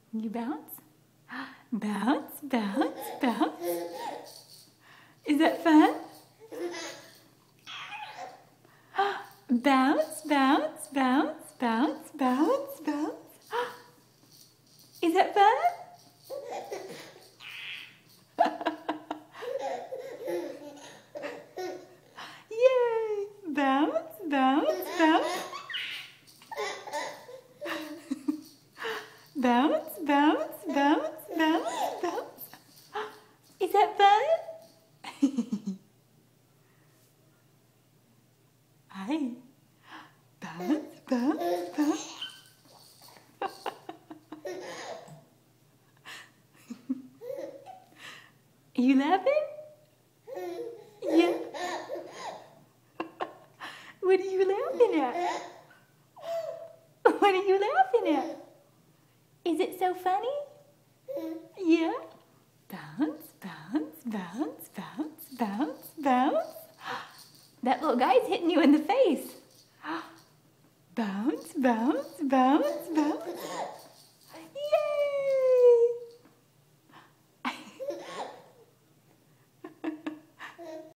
You bounce? Bounce, bounce, bounce. Is that fun? Bounce, bounce, bounce, bounce, bounce, bounce. Is that fun? Yay! Bounce, bounce, bounce. Bounce, bounce, bounce, bounce, bounce. Is that fun? Hi. Bounce, bounce, bounce. Are you laughing? Yeah. What are you laughing at? What are you laughing at? Is it so funny? Yeah. Bounce, bounce, bounce, bounce, bounce, bounce. That little guy's hitting you in the face. Bounce, bounce, bounce, bounce.